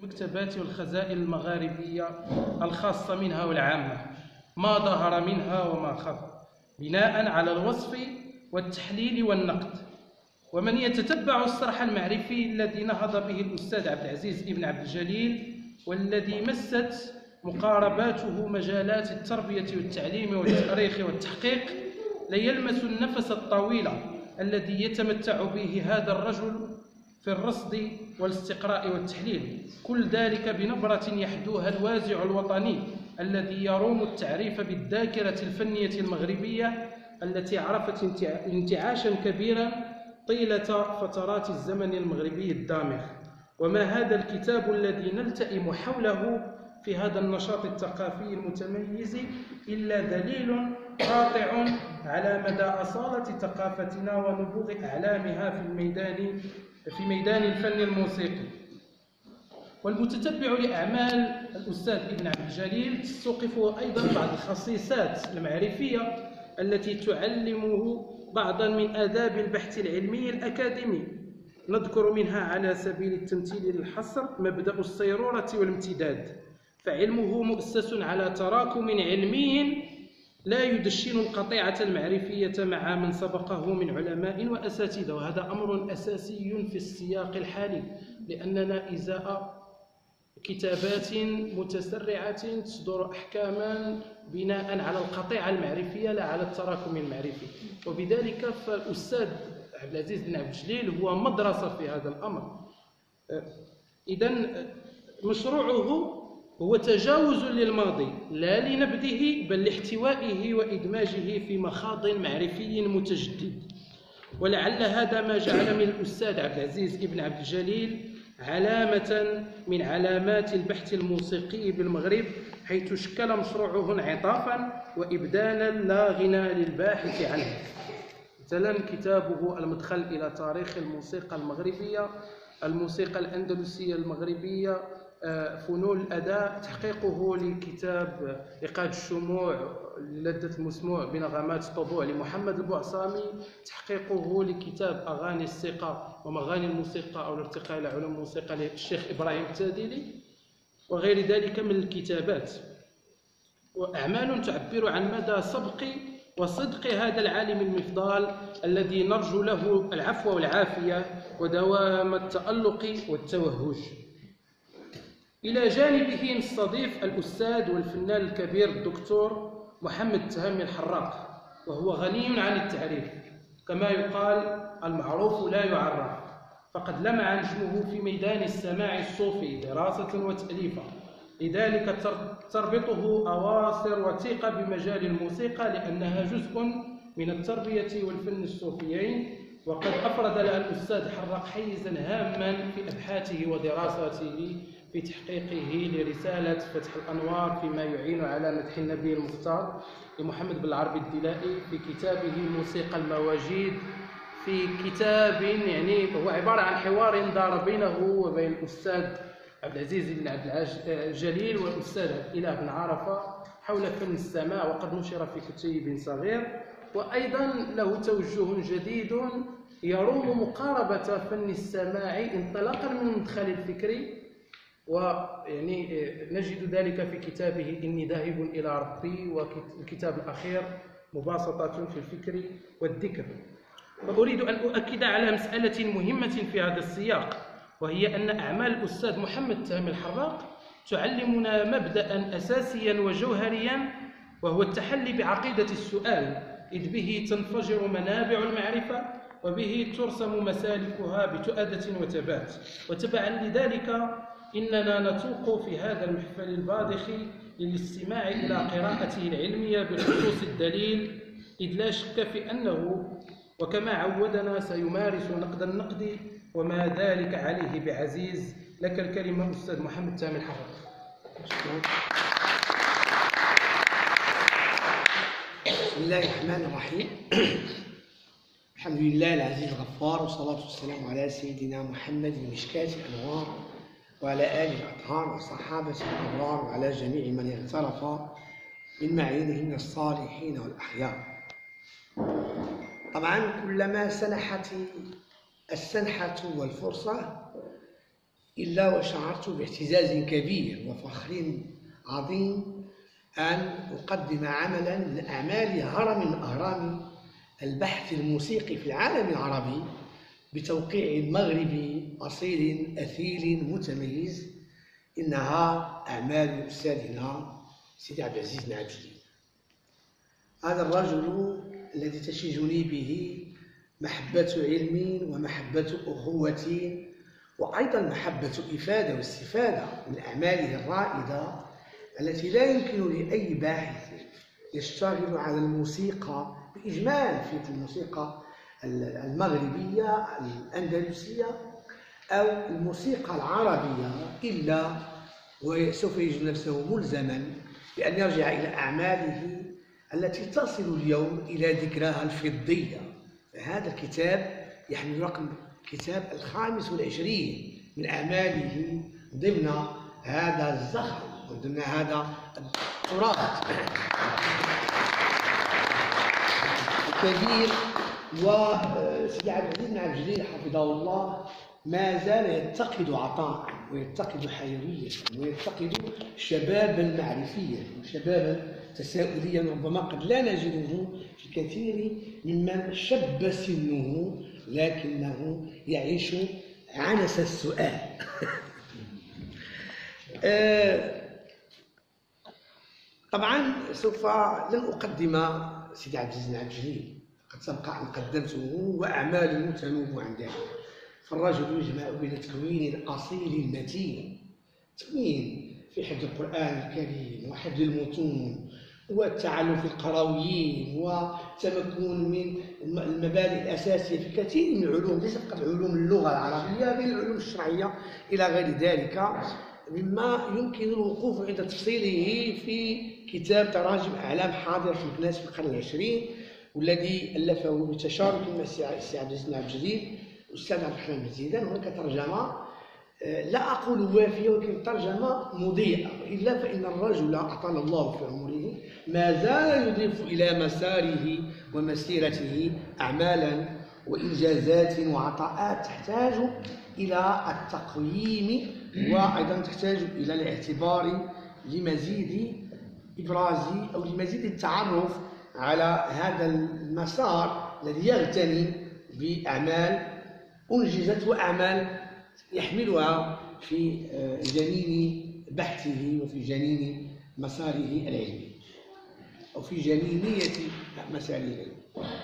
المكتبات والخزائن المغاربية الخاصة منها والعامة، ما ظهر منها وما خفي، بناء على الوصف والتحليل والنقد. ومن يتتبع الصرح المعرفي الذي نهض به الأستاذ عبد العزيز ابن عبد الجليل، والذي مست مقارباته مجالات التربية والتعليم والتاريخ والتحقيق، ليلمس النفس الطويل الذي يتمتع به هذا الرجل في الرصد والاستقراء والتحليل، كل ذلك بنبرة يحدوها الوازع الوطني الذي يروم التعريف بالذاكرة الفنية المغربية التي عرفت انتعاشا كبيرا طيلة فترات الزمن المغربي الدامغ. وما هذا الكتاب الذي نلتئم حوله في هذا النشاط الثقافي المتميز إلا دليل قاطع على مدى أصالة ثقافتنا ونبوغ أعلامها في ميدان الفن الموسيقي. والمتتبع لأعمال الأستاذ ابن عبد الجليل تستوقفه أيضا بعض الخصيصات المعرفية التي تعلمه بعضا من آداب البحث العلمي الأكاديمي. نذكر منها على سبيل التمثيل للحصر مبدأ الصيرورة والامتداد، فعلمه مؤسس على تراكم علمي لا يدشن القطيعة المعرفية مع من سبقه من علماء وأساتذة، وهذا أمر أساسي في السياق الحالي، لأننا إزاء كتابات متسرعة تصدر أحكاما بناء على القطيعة المعرفية لا على التراكم المعرفي. وبذلك فالأستاذ عبد العزيز بن عبد الجليل هو مدرسة في هذا الأمر. إذن مشروعه هو تجاوز للماضي لا لنبذه بل لاحتوائه وإدماجه في مخاض معرفي متجدد. ولعل هذا ما جعل من الأستاذ عبد العزيز بن عبد الجليل علامة من علامات البحث الموسيقي بالمغرب، حيث شكل مشروعه انعطافا وإبدالا لا غنى للباحث عنه. مثلا كتابه المدخل إلى تاريخ الموسيقى المغربية، الموسيقى الأندلسية المغربية، فنون الأداء، تحقيقه لكتاب إيقاد الشموع لذة المسموع بنغمات الطبوع لمحمد البعصامي، تحقيقه لكتاب أغاني الثقة ومغاني الموسيقى أو الارتقاء إلى علوم الموسيقى للشيخ إبراهيم التادلي، وغير ذلك من الكتابات. وأعمال تعبر عن مدى سبق وصدق هذا العالم المفضال الذي نرجو له العفو والعافية ودوام التألق والتوهج. إلى جانبه نستضيف الأستاذ والفنان الكبير الدكتور محمد التهامي الحراق، وهو غني عن التعريف، كما يقال المعروف لا يعرف، فقد لمع نجمه في ميدان السماع الصوفي دراسة وتأليفا، لذلك تربطه أواصر وثيقة بمجال الموسيقى لأنها جزء من التربية والفن الصوفيين. وقد أفرد لها الأستاذ حراق حيزا هاما في أبحاثه ودراساته في تحقيقه لرسالة فتح الأنوار فيما يعين على مدح النبي المختار لمحمد بن العربي الدلائي، في كتابه موسيقى المواجيد، في كتاب يعني هو عبارة عن حوار دار بينه وبين الأستاذ عبد العزيز بن عبد الجليل والأستاذ إله بن عرفة حول فن السماع، وقد نشر في كتيب صغير. وأيضا له توجه جديد يروم مقاربة فن السماع انطلاقا من المدخل الفكري، ويعني نجد ذلك في كتابه إني ذاهب إلى ربي، والكتاب الأخير مباسطة في الفكر والذكر. وأريد أن أؤكد على مسألة مهمة في هذا السياق، وهي أن أعمال الأستاذ محمد التهامي الحراق تعلمنا مبدأ أساسيا وجوهريا، وهو التحلي بعقيدة السؤال، إذ به تنفجر منابع المعرفة وبه ترسم مسالكها بتؤدة وثبات. وتبعا لذلك إننا نتوق في هذا المحفل الباذخ للاستماع إلى قراءته العلمية بخصوص الدليل، إذ لا شك في أنه وكما عودنا سيمارس نقد النقد، وما ذلك عليه بعزيز. لك الكلمة أستاذ محمد التهامي الحراق. بسم الله الرحمن الرحيم. الحمد لله العزيز الغفار، والصلاة والسلام على سيدنا محمد المشكاة الأنوار وعلى آله الأطهار وصحابة الأبرار وعلى جميع من اغترف من معينهم الصالحين والأحيار. طبعا كلما سنحت السنحة والفرصة إلا وشعرت باعتزاز كبير وفخر عظيم أن أقدم عملا من أعمال هرم من أهرام البحث الموسيقي في العالم العربي بتوقيع مغربي أصيل أثيل متميز. إنها أعمال أستاذنا سيدي عبد العزيز بن عبد الجليل. هذا الرجل الذي تشجني به محبة علم ومحبة أخوة وأيضا محبة إفادة واستفادة من أعماله الرائدة التي لا يمكن لأي باحث يشتغل على الموسيقى بإجمال في الموسيقى المغربية الأندلسية أو الموسيقى العربية إلا وسوف يجد نفسه ملزما بأن يرجع إلى أعماله التي تصل اليوم إلى ذكراها الفضية. هذا الكتاب يحمل رقم كتاب 25 من أعماله ضمن هذا الزخم وضمن هذا التراث الكبير. وسيدي عبد العزيز بن عبد الجليل حفظه الله ما زال يتقد عطاء ويتقد حيوية ويتقد شبابا معرفيا وشبابا تساؤليا ربما قد لا نجده في كثير ممن شب سنه لكنه يعيش عنس السؤال. طبعا سوف لن أقدم سيدي عبد العزيز بن عبد الجليل، قد سبق أن قدمته وأعماله تنوب عن ذلك. فالرجل يجمع بين تكوين أصيل متين، تكوين في حفظ القرآن الكريم وحفظ المتون والتعلم في القرويين وتمكن من المبادئ الأساسية في كثير من العلوم، ليس فقط علوم اللغة العربية بل العلوم الشرعية إلى غير ذلك، مما يمكن الوقوف عند تفصيله في كتاب تراجم أعلام حاضرة الناس في القرن العشرين، والذي ألفه بتشارك مع السي عبد العزيز بن عبد الجليل والأستاذ عبد الرحمن بن زيدان. هناك ترجمة لا أقول وافية ولكن ترجمة مضيئة، إلا فإن الرجل أطال الله في عمره ما زال يضيف إلى مساره ومسيرته أعمالا وإنجازات وعطاءات تحتاج إلى التقييم وأيضا تحتاج إلى الاعتبار لمزيد إبراز أو لمزيد التعرف على هذا المسار الذي يغتني بأعمال أنجزت وأعمال يحملها في جنين بحثه وفي جنين مساره العلمي أو في جنينية مساره العلمي.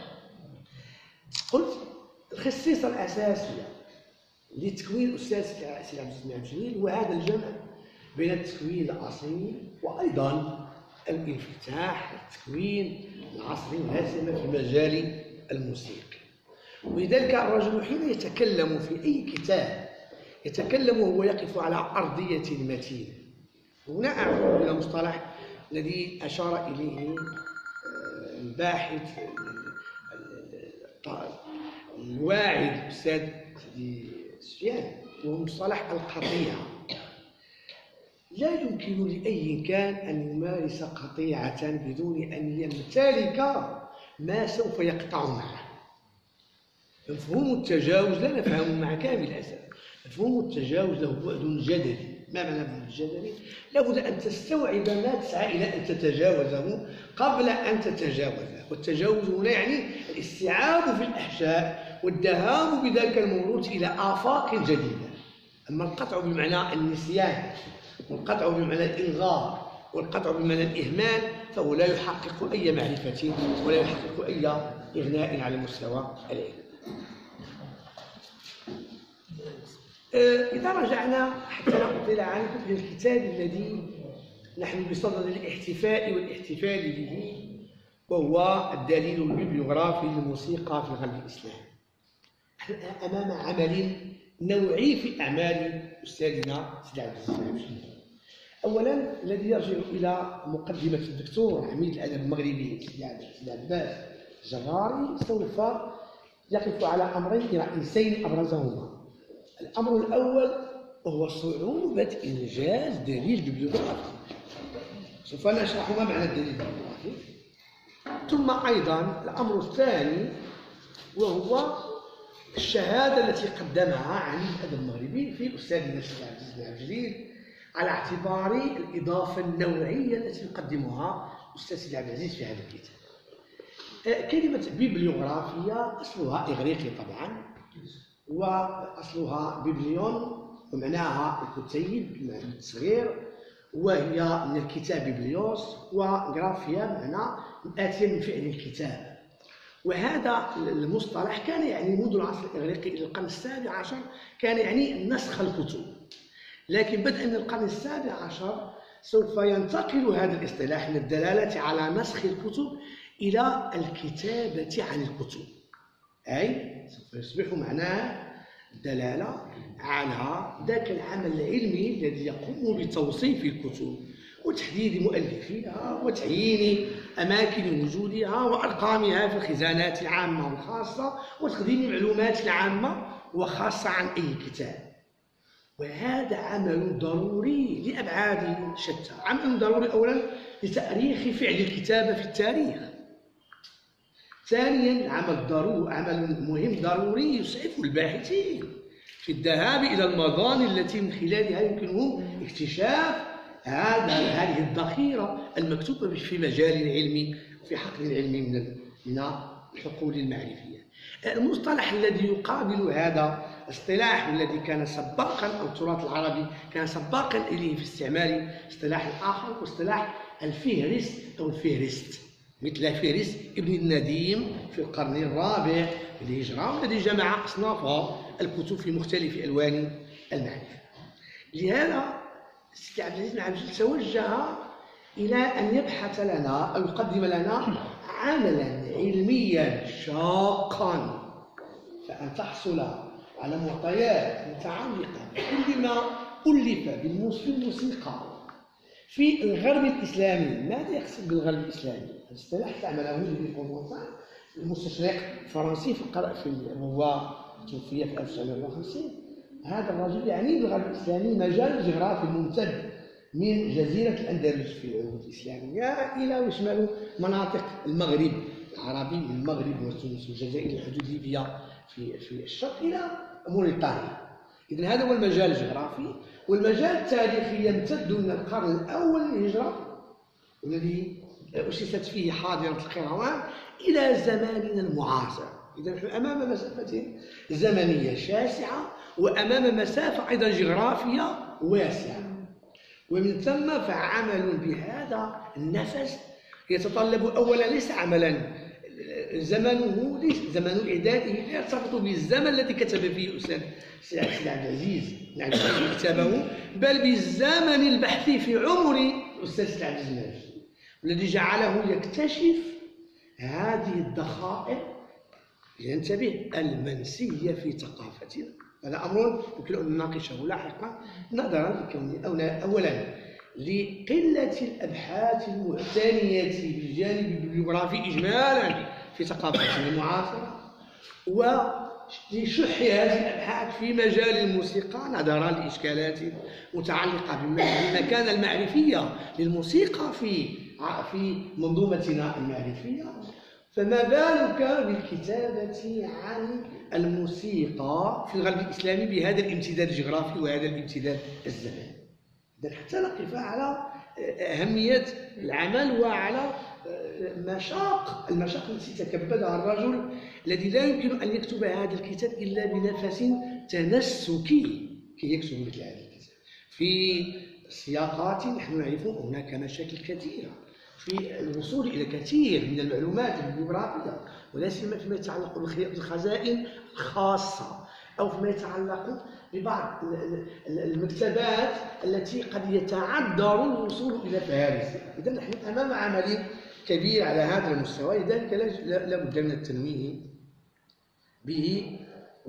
قلت الخصيصة الأساسية لتكوين الأستاذ سيدي عبد العزيز بن عبد الجليل هو هذا الجمع بين التكوين الأصيل وأيضا الانفتاح والتكوين العصري والهاسمة في المجال الموسيقي. ولذلك الرجل حين يتكلم في أي كتاب يتكلم وهو يقف على أرضية متينة. هنا أعود إلى مصطلح الذي أشار إليه الباحث الواعي الأستاذ سيدي سفيان، وهو مصطلح القطيعة. لا يمكن لأي كان أن يمارس قطيعة بدون أن يمتلك ما سوف يقطع معه. مفهوم التجاوز لا نفهمه مع كامل الأسف. مفهوم التجاوز له بعد جدلي. ما معنى بعد الجدلي؟ لابد أن تستوعب ما تسعى إلى أن تتجاوزه قبل أن تتجاوزه. والتجاوز هنا يعني الاستيعاب في الأحشاء والذهاب بذلك الموروث إلى آفاق جديدة. أما القطع بمعنى النسيان والقطع بمعنى الإلغاء والقطع بمعنى الإهمال فهو لا يحقق أي معرفة ولا يحقق أي إغناء على المستوى العلمي. إذا رجعنا حتى لا أطيل عنكم في الكتاب الذي نحن بصدد الاحتفاء والاحتفال به، وهو الدليل الببليوغرافي للموسيقى في الغرب الإسلامي. نحن أمام عمل نوعي في أعمال أستاذنا سيدي عبد العزيز بن عبد الجليل. أولا الذي يرجع إلى مقدمة الدكتور عميد الأدب المغربي سيدي عباس الجراري سوف يقف على أمرين رئيسين أبرزهما. الأمر الأول هو صعوبة إنجاز دليل ببليوغرافي، سوف نشرح ما معنى الدليل الببليوغرافي. ثم أيضا الأمر الثاني وهو الشهادة التي قدمها عن الأدب المغربي في أستاذنا الشيخ عبد العزيز بن عبد الجليل على اعتبار الإضافة النوعية التي يقدمها الأستاذ سيدي عبد العزيز في هذا الكتاب. كلمة بيبليوغرافيا أصلها إغريقي طبعا، وأصلها بيبليون ومعناها الكتيب بمعنى التصغير، وهي من الكتاب بيبليوس، وغرافيا معنى آتية من فعل الكتاب. وهذا المصطلح كان يعني منذ العصر الإغريقي إلى القرن السابع عشر كان يعني نسخ الكتب، لكن بدءا من القرن السابع عشر سوف ينتقل هذا الاصطلاح من الدلالة على نسخ الكتب إلى الكتابة عن الكتب، أي سوف يصبح معناه الدلالة على ذاك العمل العلمي الذي يقوم بتوصيف الكتب وتحديد مؤلفيها وتعيين أماكن وجودها وأرقامها في الخزانات العامة والخاصة وتقديم معلومات عامة وخاصة عن أي كتاب. وهذا عمل ضروري لأبعاد شتى. عمل ضروري أولا لتأريخ فعل الكتابة في التاريخ. ثانيا عمل مهم ضروري يسعف الباحثين في الذهاب إلى المظان التي من خلالها يمكنهم اكتشاف هذه الذخيرة المكتوبة في مجال العلم في حقل العلم من الحقول المعرفية. المصطلح الذي يقابل هذا الاصطلاح والذي كان سباقا، أو التراث العربي كان سباقا إليه في استعمال اصطلاح آخر، واصطلاح الفهرست أو الفهرست، مثل فهرس ابن النديم في القرن الرابع للهجرة، والذي جمع أصناف الكتب في مختلف ألوان المعرفة. لهذا السيد عبد العزيز بن عبد الجليل توجه إلى أن يبحث لنا أو يقدم لنا عملا علميا شاقا، فأن تحصل على معطيات متعلقة بكل ما ألف بالموسيقى في الغرب الإسلامي. ماذا يقصد بالغرب الإسلامي؟ الاصطلاح استعمله لوي كونفونتان المستشرق الفرنسي هو توفي في 1950. هذا الرجل يعني بالغرب الإسلامي مجال جغرافي ممتد من جزيرة الأندلس في العهود الإسلامية إلى ويشمل مناطق المغرب العربي من المغرب وتونس والجزائر الحدود ليبيا في الشرق إلى موريتانيا. إذن هذا هو المجال الجغرافي. والمجال التاريخي يمتد من القرن الأول للهجرة والذي أسست فيه حاضرة القيروان إلى زماننا المعاصر. إذن نحن أمام مسافة زمنية شاسعة وأمام مسافة أيضا جغرافية واسعة، ومن ثم فعمل بهذا النفس يتطلب أولا ليس عملا زمنه ليس زمن إعداده لا يرتبط بالزمن الذي كتب فيه الأستاذ سيدي عبد العزيز كتابه، بل بالزمن البحث في عمر الأستاذ سيدي عبد العزيز والذي جعله يكتشف هذه الدخائل ينتبه المنسية في ثقافتنا. هذا أمر يمكن أن نناقشه لاحقا نظرا لكون أولا لقلة الأبحاث المعتنية بالجانب البيبليوغرافي إجمالا في ثقافتنا المعاصرة، ولشح هذه الأبحاث في مجال الموسيقى نظرا لإشكالات متعلقة بالمكانة المعرفية للموسيقى في منظومتنا المعرفية. فما بالك بالكتابة عن الموسيقى في الغرب الإسلامي بهذا الامتداد الجغرافي وهذا الامتداد الزمني. إذن حتى نقف على أهمية العمل وعلى المشاق التي تكبدها الرجل الذي لا يمكن أن يكتب هذا الكتاب إلا بنفس تنسكي كي يكتب مثل هذا الكتاب. في السياقات نحن نعرف هناك مشاكل كثيرة في الوصول إلى كثير من المعلومات البيوغرافية، ولا سيما فيما يتعلق بالخزائن الخاصة أو فيما يتعلق ببعض المكتبات التي قد يتعذر الوصول إلى فهارسها. إذن نحن أمام عمل كبير على هذا المستوى، لذلك لا بد من التنويه به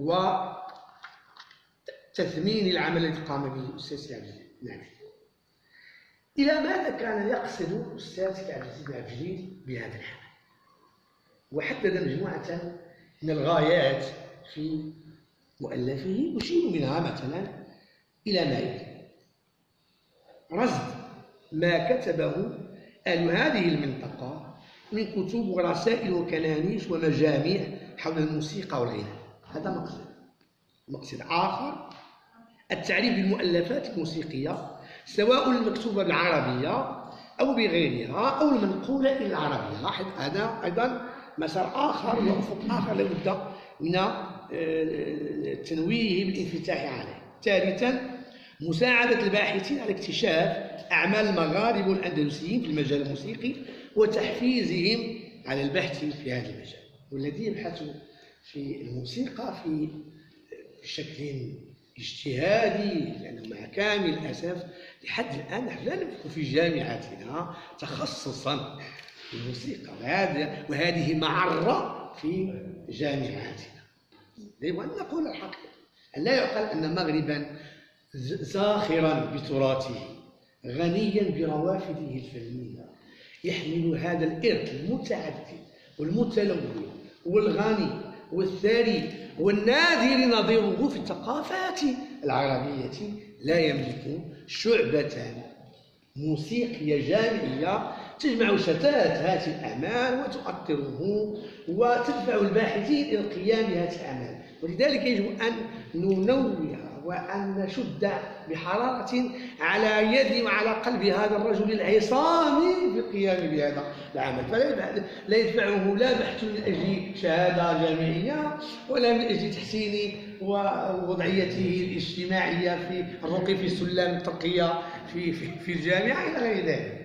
وتثمين العمل الذي قام به الأستاذ سيدي عبد العزيز. نعم. إلى ماذا كان يقصد الأستاذ سيدي عبد العزيز بن عبد الجليل بهذا العمل؟ وحدد مجموعة من الغايات في مؤلفه يشير منها مثلا إلى ما يلي: رصد ما كتبه أهل هذه المنطقة من كتب ورسائل وكنانيس ومجامع حول الموسيقى وغيرها. هذا مقصد. مقصد آخر التعريف بالمؤلفات الموسيقية سواء المكتوبة بالعربية أو بغيرها أو المنقولة إلى العربية. لاحظ هذا أيضا مسار آخر وأفق آخر لابد من تنويهه بالانفتاح عليه. ثالثا مساعدة الباحثين على اكتشاف أعمال المغاربة والأندلسيين في المجال الموسيقي وتحفيزهم على البحث في هذا المجال. والذي يبحث في الموسيقى في بشكل اجتهادي، لأنه مع كامل الأسف لحد الآن نحن لا نملك في جامعاتنا تخصصا في الموسيقى، وهذه معرة في جامعاتنا. يجب أن نقول الحقيقة، أن لا يعقل أن مغربا زاخرا بتراثه غنيا بروافده الفنية يحمل هذا الإرث المتعدد والمتلون والغني والثري والنادر نظيره في الثقافات العربية، لا يملك شعبة موسيقية جامعية تجمع شتات هذه الأعمال وتؤطره وتدفع الباحثين إلى القيام بهذه الأعمال. ولذلك يجب أن ننوه وأن نشد بحرارة على يد وعلى قلب هذا الرجل العصامي في القيام بهذا العمل. فلا يدفعه لا بحث من أجل شهادة جامعية ولا من أجل تحسين ووضعيته الاجتماعية في الرقي في سلم الترقية في الجامعة إلى غير ذلك.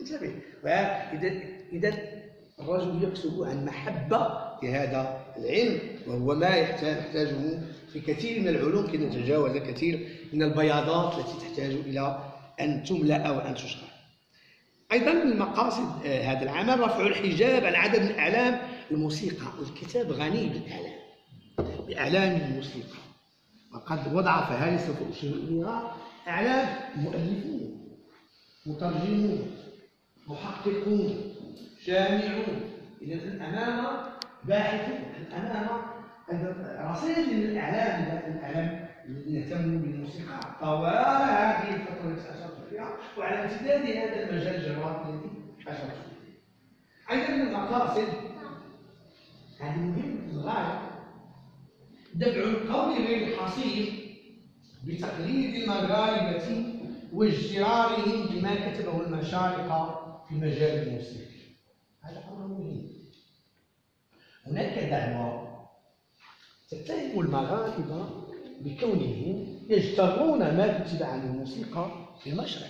إذا الرجل يكسب عن محبة لهذا العلم، وهو ما يحتاجه في كثير من العلوم كي نتجاوز كثير من البياضات التي تحتاج إلى أن تملأ أو أن تشرح. أيضا من مقاصد هذا العمل رفع الحجاب عن عدد من أعلام الموسيقى. الكتاب غني بأعلام الموسيقى، وقد وضع فهارس سوف أشير إليها أعلام مؤلفون، مترجمون، محققون، جامعون. إذا أمام باحثون، أمام رصيد من الأعلام الذين اهتموا بالموسيقى طوال هذه الفترة التي أشرت فيها وعلى امتداد هذا المجال الجغرافي الذي أشرت فيه. أيضا من المقاصد هذه مهمة للغاية دفع القول غير الحصير بتقليد المغاربة واجترارهم بما كتبه المشارقة في مجال الموسيقى. هذا أمر مهم. هناك دعوة تتهم المغاربة بكونهم يجترون ما كتب عن الموسيقى في المشرق،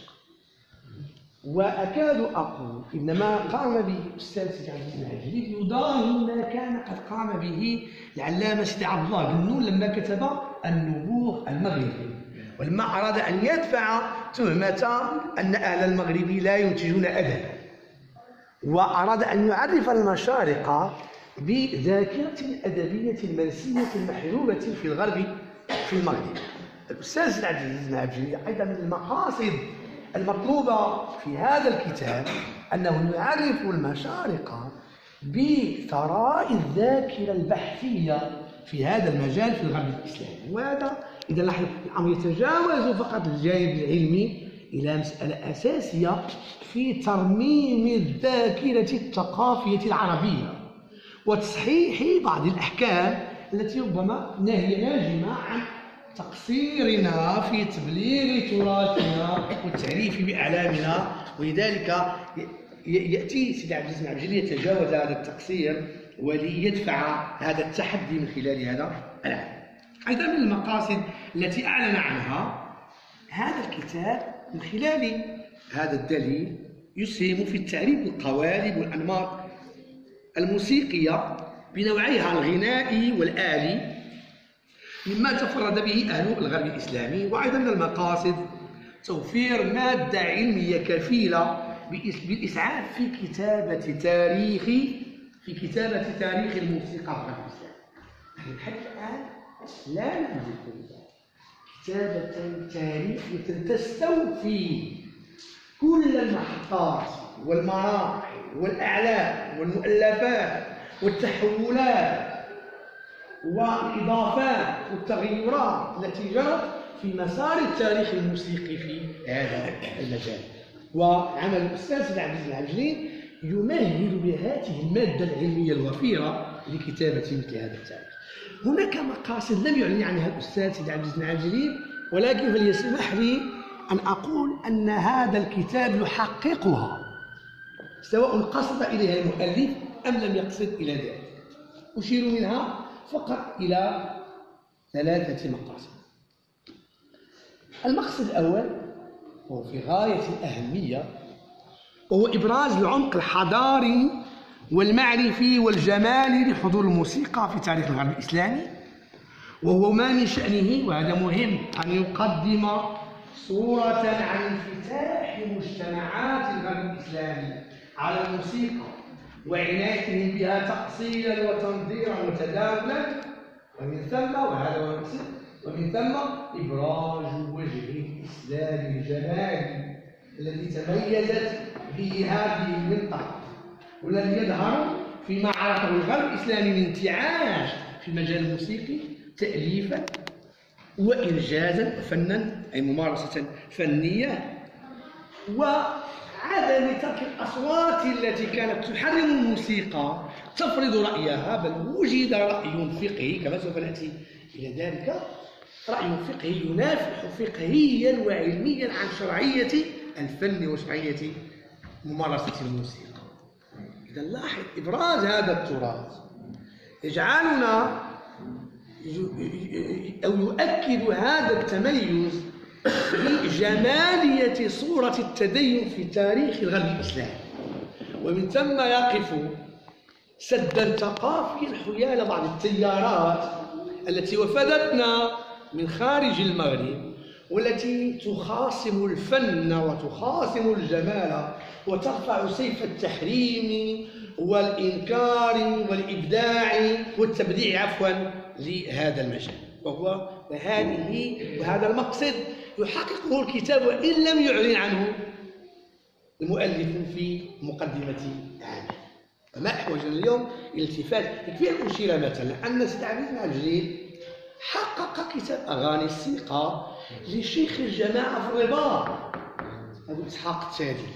وأكاد أقول إن ما قام به الأستاذ سيدي عبد العزيز العجلي يضاهي ما كان قد قام به العلامة سيدي عبد الله بن نون لما كتب النبوغ المغربي، ولما أراد أن يدفع تهمة أن أهل المغرب لا ينتجون أدبا، وأراد أن يعرف المشارقة بذاكرة أدبية منسية محجوبة في الغرب في المغرب. الأستاذ سيدي عبد العزيز العجلي أيضا من المقاصد المطلوبة في هذا الكتاب أنه يعرف المشارقة بثراء الذاكرة البحثية في هذا المجال في الغرب الإسلامي. وهذا إذا لاحظ الأمر يتجاوز فقط الجانب العلمي إلى مسألة أساسية في ترميم الذاكرة الثقافية العربية وتصحيح بعض الأحكام التي ربما هي ناجمة عن تقصيرنا في تبليغ تراثنا والتعريف بأعلامنا. ولذلك يأتي سيدي عبد العزيز العجلي يتجاوز هذا التقصير وليدفع هذا التحدي من خلال هذا العمل. أيضا من المقاصد التي أعلن عنها هذا الكتاب من خلال هذا الدليل يسهم في التعريف بالقوالب والأنماط الموسيقية بنوعيها الغنائي والآلي مما تفرد به أهل الغرب الإسلامي. وأيضا من المقاصد توفير مادة علمية كفيلة بالإسعاف في كتابة تاريخ الموسيقى في الغرب الإسلامي. نحن حتى الآن لا نملك كتابة تاريخية تستوفي كل المحطات والمراحل والأعلام والمؤلفات والتحولات والإضافات والتغيرات التي جرت في مسار التاريخ الموسيقي في هذا المجال. وعمل الأستاذ سيدي عبد العزيز العجلي يمهد بهذه المادة العلمية الوفيرة لكتابة مثل هذا التاريخ. هناك مقاصد لم يعلن عنها الأستاذ سيدي عبد العزيز العاجلي، ولكن فليسمح لي أن أقول أن هذا الكتاب يحققها، سواء قصد إليها المؤلف أم لم يقصد إلى ذلك. أشير منها فقط إلى 3 مقاصد. المقصد الأول هو في غاية الأهمية، وهو إبراز العمق الحضاري والمعرفي والجمالي لحضور الموسيقى في تاريخ الغرب الإسلامي، وهو ما من شأنه، وهذا مهم، أن يقدم صورة عن انفتاح مجتمعات الغرب الإسلامي على الموسيقى وعنايتهم بها تأصيلا وتنظيرا وتداولا، ومن ثم، وهذا هو المقصد، ومن ثم إبراز وجه الإسلام الجمالي الذي تميزت به هذه المنطقة، والذي يظهر فيما عرفه الغرب الإسلامي من انتعاش في المجال الموسيقي تأليفا وإنجازا وفنا، أي ممارسة فنية، وعدم ترك الأصوات التي كانت تحرم الموسيقى تفرض رأيها، بل وجد رأي فقهي كما سوف نأتي إلى ذلك، رأي فقهي ينافح فقهيا وعلميا عن شرعية الفن وشرعية ممارسة الموسيقى. إذا لاحظ إبراز هذا التراث يجعلنا أو يؤكد هذا التميز بجمالية صورة التدين في تاريخ الغرب الإسلامي، ومن ثم يقف سدا ثقافيا حيال بعض التيارات التي وفدتنا من خارج المغرب، والتي تخاصم الفن وتخاصم الجمال وترفع سيف التحريم والإنكار والإبداع والتبديع لهذا المجال. وهذا المقصد يحققه الكتاب وإن لم يعلن عنه المؤلف في مقدمة عامه. فما أحوجنا اليوم إلى الالتفات. يكفي أن أشير مثلا أن سيدي عبد العزيز العاجلي حقق كتاب أغاني السيقة لشيخ الجماعة في الرباط أبو إسحاق التادي.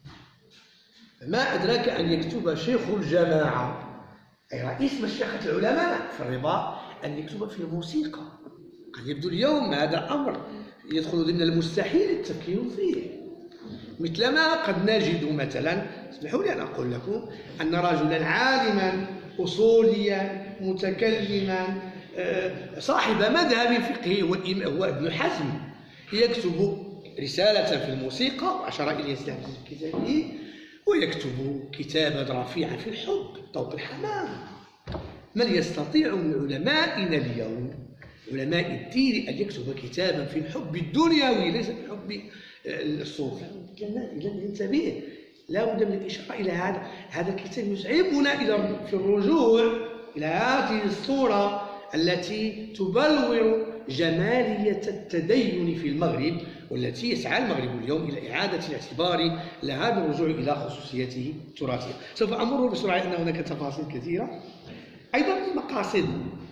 فما أدراك أن يكتب شيخ الجماعة أي رئيس مشيخة العلماء في الرباط أن يكتب في الموسيقى؟ قد يبدو اليوم هذا أمر يدخل ضمن المستحيل التفكير فيه، مثلما قد نجد مثلا، اسمحوا لي أن أقول لكم أن رجلا عالما أصوليا متكلما صاحب مذهب فقهي هو ابن حزم يكتب رسالة في الموسيقى وأشار إليه سيدي عبد العزيز في كتابه، ويكتب كتابا رفيعا في الحب طوق الحمام. من يستطيع من علمائنا اليوم علماء الدين أن يكتب كتابا في الحب الدنيوي ليس في الحب الصوفي؟ لن ينتبه. لا بد من الإشارة إلى هذا الكتاب يزعمنا في الرجوع إلى هذه الصورة التي تبلور جمالية التدين في المغرب، والتي يسعى المغرب اليوم إلى إعادة الاعتبار لها بالرجوع إلى خصوصيته التراثية. سوف أمر بسرعة لأن هناك تفاصيل كثيرة. أيضا من المقاصد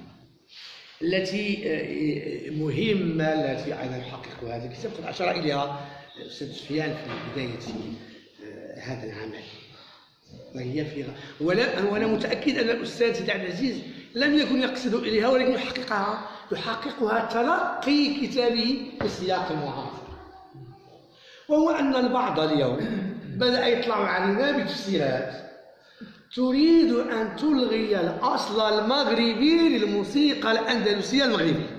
التي مهمة التي أيضا يحققها هذا الكتاب قد أشار إليها الأستاذ سفيان في بداية هذا العمل، وهي وأنا متأكد أن الأستاذ سيدي عبد العزيز لم يكن يقصد إليها، ولكن يحققها تلقي كتابه في السياق المعاصر، وهو أن البعض اليوم بدأ يطلع علينا بتفسيرات تريد أن تلغي الأصل المغربي للموسيقى الأندلسية المغربية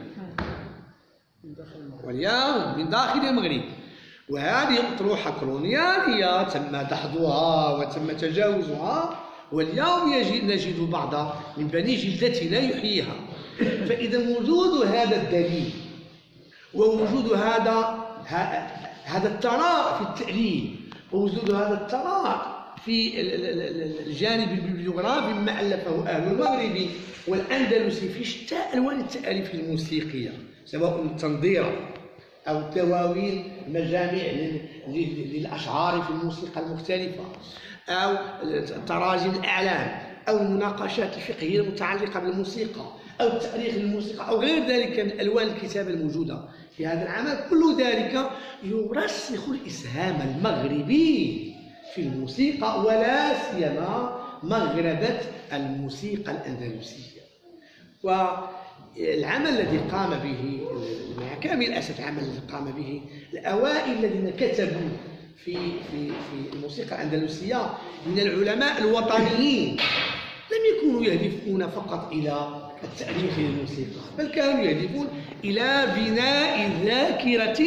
واليوم من داخل المغرب، وهذه أطروحة كولونيالية تم دحضها وتم تجاوزها، واليوم نجد بعض من بني جلدتنا يحييها. فإذا وجود هذا الدليل ووجود هذا الثراء في التأليف ووجود هذا الثراء في الجانب البيبليوغرافي مما ألفه أهل المغرب والأندلسي في شتى ألوان التأليف الموسيقية، سواء تنظيرا أو دواوين مجامع للأشعار في الموسيقى المختلفة، أو تراجم الأعلام، أو المناقشات الفقهية المتعلقة بالموسيقى، أو تاريخ الموسيقى، أو غير ذلك من ألوان الكتابة الموجودة في هذا العمل، كل ذلك يرسخ الإسهام المغربي في الموسيقى، ولا سيما مغربة الموسيقى الأندلسية. العمل الذي قام به مع كامل الأسف العمل الذي قام به الأوائل الذين كتبوا في الموسيقى الأندلسية من العلماء الوطنيين لم يكونوا يهدفون فقط إلى التأليف للموسيقى، بل كانوا يهدفون إلى بناء ذاكرة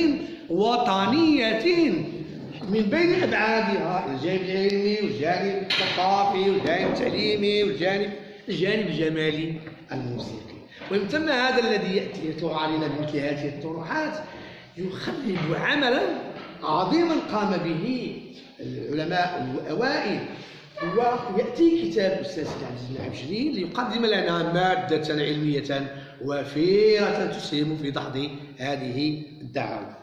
وطنية من بين أبعادها الجانب العلمي والجانب الثقافي والجانب التعليمي والجانب الجمالي الموسيقي. ومن ثم هذا الذي يطرح علينا بمثل هذه الطروحات يخلد عملا عظيما قام به العلماء الأوائل. ويأتي كتاب الأستاذ سيدي عبد العزيز بن عبد الجليل ليقدم لنا مادة علمية وافرة تسهم في دحض هذه الدعاوى.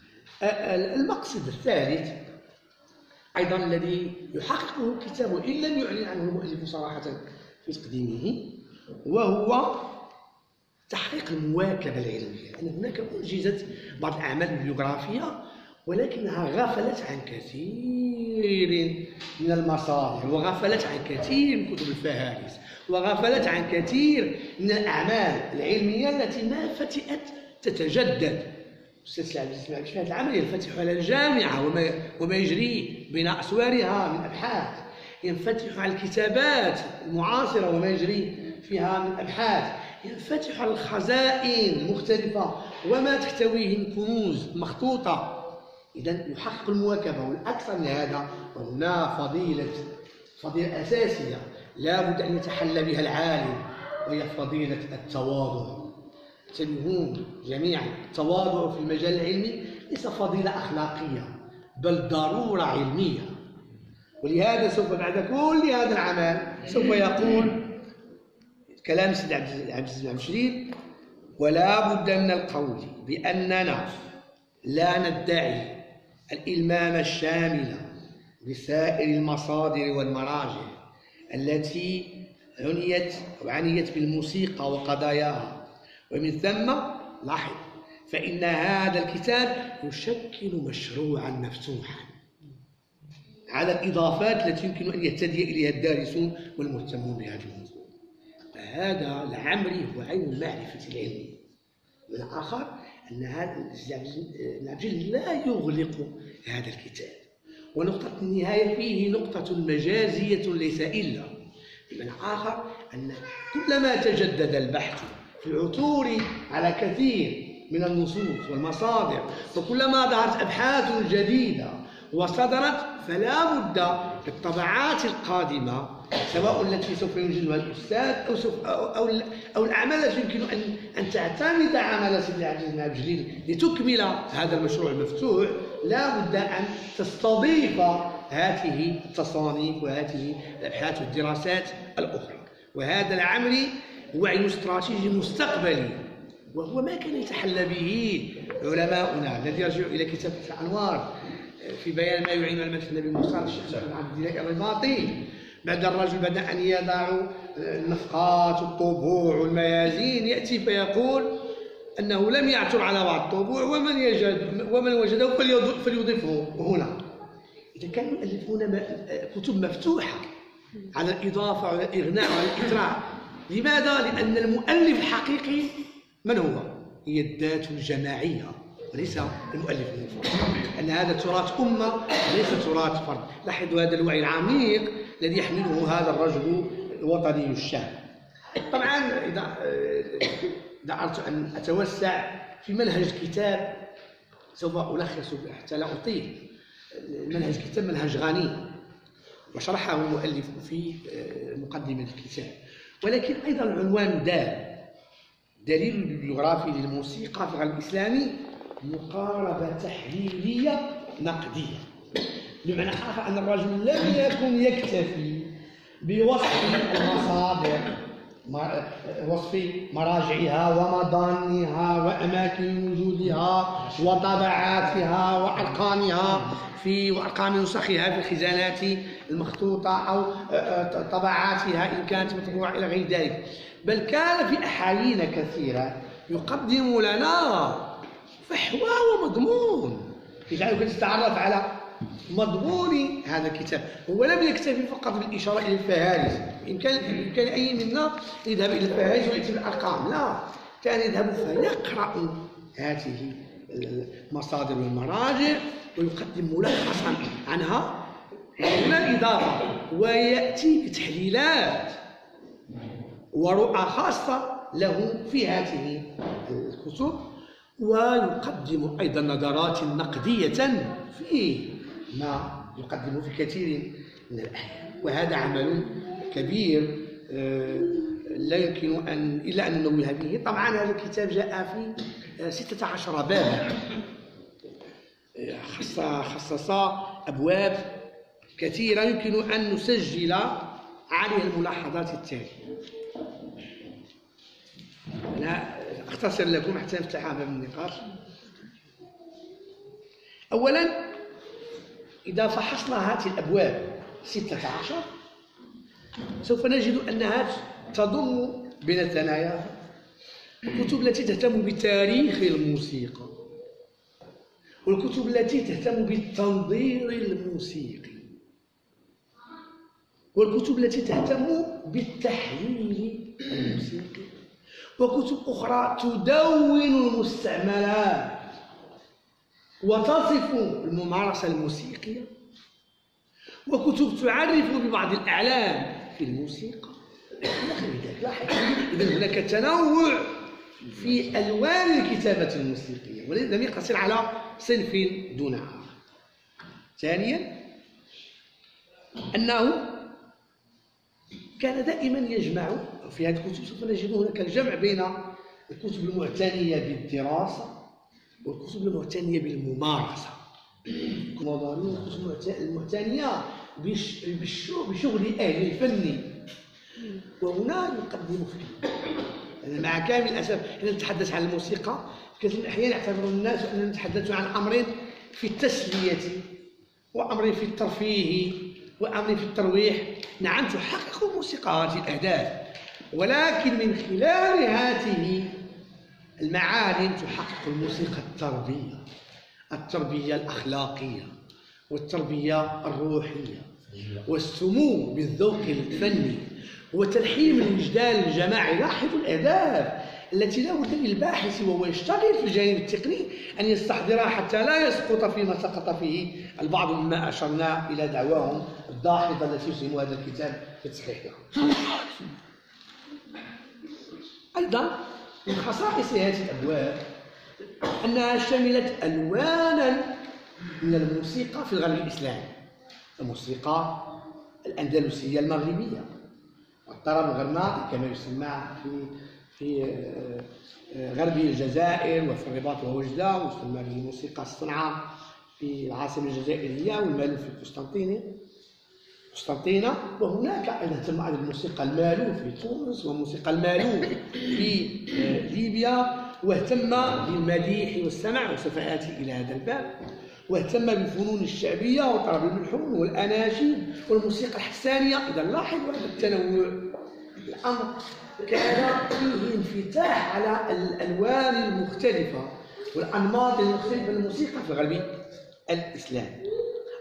المقصد الثالث أيضا الذي يحققه الكتاب وإن لم يعلن عنه المؤلف صراحة في تقديمه وهو تحقيق المواكبة العلمية. أن هناك أنجزت بعض الأعمال البيوغرافية ولكنها غفلت عن كثير من المصادر وغفلت عن كثير من كتب الفهارس وغفلت عن كثير من الأعمال العلمية التي ما فتئت تتجدد. أستاذ عبد العزيز في هذا العمل ينفتح على الجامعة وما يجري بين أسوارها من أبحاث، ينفتح على الكتابات المعاصرة وما يجري فيها من أبحاث، ينفتح على الخزائن المختلفة وما تحتويه من كنوز مخطوطة. إذا يحقق المواكبة. والأكثر من هذا وهنا فضيلة أساسية لا بد أن يتحلى بها العالم وهي فضيلة التواضع. انتبهون جميعا، التواضع في المجال العلمي ليس فضيلة أخلاقية بل ضرورة علمية. ولهذا سوف بعد كل هذا العمل سوف يقول كلام سيدي عبد العزيز بن عبد الجليل: ولا بد من القول بأننا لا ندعي الإلمام الشامل بسائر المصادر والمراجع التي عنيت بالموسيقى وقضاياها، ومن ثم لاحظ فإن هذا الكتاب يشكل مشروعا مفتوحا على الإضافات التي يمكن أن يهتدي إليها الدارسون والمهتمون بهذا الموضوع. فهذا لعمري هو عين المعرفة العلمية. من آخر أن هذا العبد لا يغلق هذا الكتاب، ونقطة النهاية فيه نقطة مجازية ليس إلا. بمعنى آخر أن كلما تجدد البحث في العثور على كثير من النصوص والمصادر وكلما ظهرت أبحاث جديدة وصدرت فلا بد في الطبعات القادمة سواء التي سوف ينجزها الأستاذ أو الأعمال التي يمكن أن تعتمد عمل سيدي عبد العزيز بن عبد الجليل لتكمل هذا المشروع المفتوح، لا بد أن تستضيف هذه التصانيف وهذه الأبحاث والدراسات الأخرى. وهذا العمل هو عين استراتيجي مستقبلي، وهو ما كان يتحلى به علماؤنا الذي يرجع إلى كتاب الأنوار في بيان ما يعين على المدح النبي موسى الشيخ عبد الله الرباطي. بعد الرجل بدأ أن يضع النفقات والطبوع والميازين يأتي فيقول أنه لم يعثر على بعض الطبوع ومن وجده فليضيفه هنا. إذا كانوا يؤلفون كتب مفتوحة على الإضافة وعلى الإغناء وعلى الإطراء. لماذا؟ لأن المؤلف الحقيقي من هو؟ هي الذات الجماعية وليس المؤلف المفرد، أن هذا تراث أمة وليس تراث فرد. لاحظوا هذا الوعي العميق الذي يحمله هذا الرجل الوطني الشاب. طبعا إذا أردت أن أتوسع في منهج الكتاب سوف ألخص حتى لا أطيل. منهج الكتاب منهج غني وشرحه المؤلف في مقدمة الكتاب، ولكن أيضا العنوان دليل البيبليوغرافي للموسيقى في الغرب الإسلامي مقاربة تحليلية نقدية. بمعنى آخر أن الرجل لم يكن يكتفي بوصف المصادر، وصف مراجعها ومضانها وأماكن وجودها وطبعاتها وأرقام نسخها في الخزانات المخطوطة أو طبعاتها إن كانت مطبوعة إلى غير ذلك، بل كان في أحايين كثيرة يقدم لنا فحوى ومضمون يجعلك تتعرف على مضمون هذا الكتاب. هو لم يكتفي فقط بالإشارة إلى الفهارس، إن كان أي منا يذهب إلى الفهارس ويكتب الأرقام، لا، كان يذهب فيقرأ هذه المصادر والمراجع ويقدم ملخصا عنها هنا إضافة، ويأتي بتحليلات ورؤى خاصة له في هذه الكتب، ويقدم أيضا نظرات نقدية في ما يقدم في كثير من الأحيان. وهذا عمل كبير لا يمكن إلا أن ننوه به. طبعا هذا الكتاب جاء في 16 بابا، خصص أبواب كثيرة يمكن أن نسجل عليها الملاحظات التالية. أنا أختصر لكم حتى نفتح باب النقاش. أولا، إذا فحصنا هذه الأبواب 16 سوف نجد أنها تضم بين الثنايا الكتب التي تهتم بتاريخ الموسيقى، والكتب التي تهتم بالتنظير الموسيقي، والكتب التي تهتم بالتحليل الموسيقي، وكتب أخرى تدون المستعملات وتصف الممارسة الموسيقية، وكتب تعرف ببعض الأعلام في الموسيقى. لاحظ إذن هناك تنوع في ألوان الكتابة الموسيقية، ولم يقتصر على صنف دون آخر. ثانيا، أنه كان دائما يجمع في هذه الكتب. سوف نجد هناك الجمع بين الكتب المعتنية بالدراسة والكتب المعتنية بالممارسة، الكتب المعتنية بشغل أهل الفن. وهنا يقدم فيه مع كامل الأسف حين نتحدث عن الموسيقى كثير من الأحيان يعتبر الناس أننا نتحدث عن أمر في التسلية وأمر في الترفيه وأمر في الترويح. نعم، تحقق الموسيقى هذه الأهداف، ولكن من خلال هذه المعالم تحقق الموسيقى التربية الأخلاقية والتربية الروحية والسمو بالذوق الفني وتلحيم الوجدان الجماعي. لاحظوا الأهداف التي لا بد للباحث وهو يشتغل في الجانب التقني أن يستحضرها حتى لا يسقط فيما سقط فيه البعض مما أشرنا إلى دعواهم الداحضة التي يسهم هذا الكتاب في تصحيحها. أيضا من خصائص هذه الأبواب أنها شملت ألوانا من الموسيقى في الغرب الإسلامي، الموسيقى الأندلسية المغربية والطرب الغرناطي كما يسمى في غرب الجزائر وفي الرباط ووجدة، ويسمى به موسيقى الصنعاء في العاصمة الجزائرية، والمالوف في قسطنطينة. وهناك أيضا تم الموسيقى المالوف في تونس وموسيقى المالوف في ليبيا، واهتم بالمديح والسمع، وسوف آتي إلى هذا الباب. واهتم بالفنون الشعبية وطرب الملحون والأناشيد والموسيقى الحسانية. إذا لاحظوا هذا التنوع، الأمر كان فيه انفتاح على الألوان المختلفة والأنماط المختلفة للموسيقى في الغرب الإسلامي.